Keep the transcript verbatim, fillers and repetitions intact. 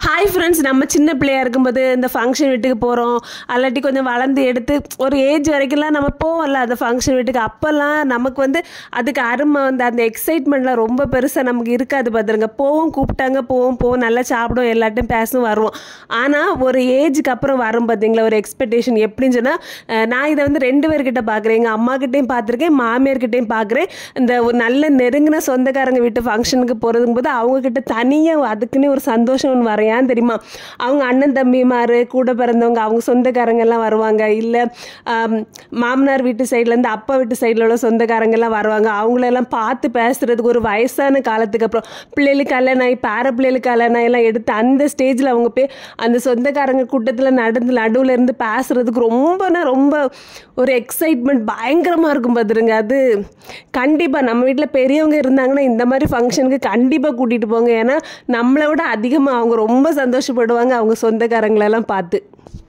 Hi friends, நம்ம சின்ன பிள்ளையாக இருக்கும்போது இந்த ஃபங்க்ஷன் வீட்டுக்கு போகிறோம், அல்லாட்டி கொஞ்சம் வளர்ந்து எடுத்து ஒரு ஏஜ் வரைக்கும்லாம் நம்ம போவோம்ல அந்த ஃபங்க்ஷன் வீட்டுக்கு. அப்போல்லாம் நமக்கு வந்து அதுக்கு அருமை வந்து அந்த எக்ஸைட்மெண்ட்லாம் ரொம்ப பெருசாக நமக்கு இருக்காது. பார்த்துருங்க, போவோம், கூப்பிட்டாங்க போவோம் போவோம் நல்லா சாப்பிடுவோம், எல்லாட்டும் பேசுவோம், வருவோம். ஆனால் ஒரு ஏஜுக்கு அப்புறம் வரும் பார்த்தீங்களா ஒரு எக்ஸ்பெக்டேஷன். எப்படின்னு சொன்னால், நான் இதை வந்து ரெண்டு பேர்கிட்ட பார்க்குறேன். எங்கள் அம்மாக்கிட்டையும் பார்த்துருக்கேன், மாமியார்கிட்டையும் பார்க்குறேன். இந்த ஒரு நல்ல நெருங்கின சொந்தக்காரங்க வீட்டு ஃபங்க்ஷனுக்கு போகிறதுக்கும் போது அவங்கக்கிட்ட தனியாக அதுக்குன்னே ஒரு சந்தோஷம் ஒன்று வரையான் தெரியுமா. அவங்க அண்ணன் தம்பிமாரு கூட பிறந்தவங்க அவங்க சொந்தக்காரங்க எல்லாம் வருவாங்க. இல்லை மாமனார் வீட்டு சைட்லேருந்து அப்பா வீட்டு சைடில் உள்ள சொந்தக்காரங்க எல்லாம் வருவாங்க. அவங்களெல்லாம் பார்த்து பேசுறதுக்கு ஒரு வயசான காலத்துக்கு அப்புறம் பிள்ளைகளுக்கு கல்யாணம் ஆகி பேர பிள்ளைகளுக்கு கல்யாணம் எல்லாம் எடுத்து அந்த ஸ்டேஜில் அவங்க போய் அந்த சொந்தக்காரங்க கூட்டத்தில் நடந்து நடுவில் இருந்து பேசுறதுக்கு ரொம்பனா ரொம்ப ஒரு எக்ஸைட்மெண்ட் பயங்கரமாக இருக்கும். பார்த்துருங்க, அது கண்டிப்பாக நம்ம வீட்டில் பெரியவங்க இருந்தாங்கன்னா இந்த மாதிரி ஃபங்க்ஷனுக்கு கண்டிப்பாக கூட்டிகிட்டு போங்க. ஏன்னா நம்மளை விட அதிகமாக அவங்க ரொம்ப சந்தோஷப்படுவாங்க அவங்க சொந்தக்காரங்களெல்லாம் பார்த்து.